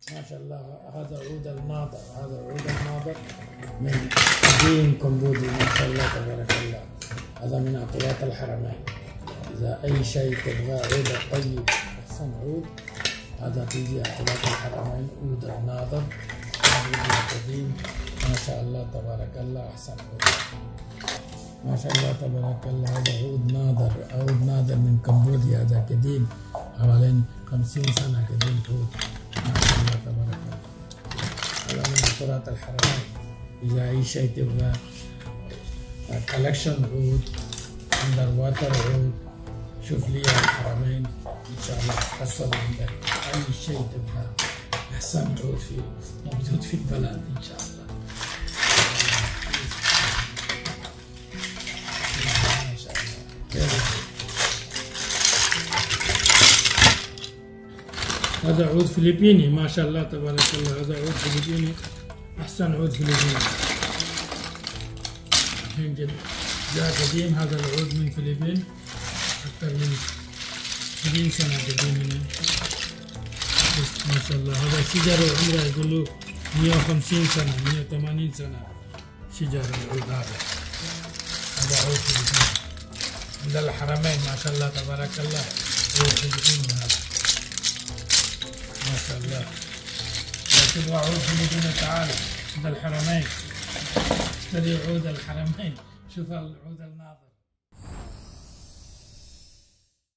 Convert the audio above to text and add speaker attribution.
Speaker 1: ما شاء الله. هذا عود الناظر، هذا عود الناظر من قديم كمبودي، ما شاء الله تبارك الله. هذا من عطورات الحرمين. إذا أي شيء تبغى عود الطيب أحسن عود، هذا تيجي عطورات الحرمين، عود الناظر، عود القديم، ما شاء الله تبارك الله، أحسن عود ما شاء الله تبارك الله. هذا عود ناظر، عود ناظر من كمبوديا، هذا قديم حوالي 50 سنة قديم عود، ما شاء الله تبارك الله. هذا من عطورات الحرمين. إذا أي شيء تبغى كولكشن عود، أندر واتر عود، شوف لي الحرمين إن شاء الله تحصل عندك أي شيء تبغى. أحسن عود موجود في البلد إن شاء الله. ما شاء الله. هذا عود فلبيني ما شاء الله تبارك الله. هذا عود فلبيني، أحسن عود فلبيني. الحين جاء قديم هذا العود من فلبين، أكثر من 20 سنة قديم هنا ما شاء الله. هذا شجر عمره يقولوا 150 سنة 180 سنة شجر العود هذا. هذا عود فلبيني عند الحرمين ما شاء الله تبارك الله. عود فلبيني هذا ما شاء الله. لا تبغى عود فلبيني تعال عند الحرمين، اشتري عود الحرمين. شوف العود الناظر.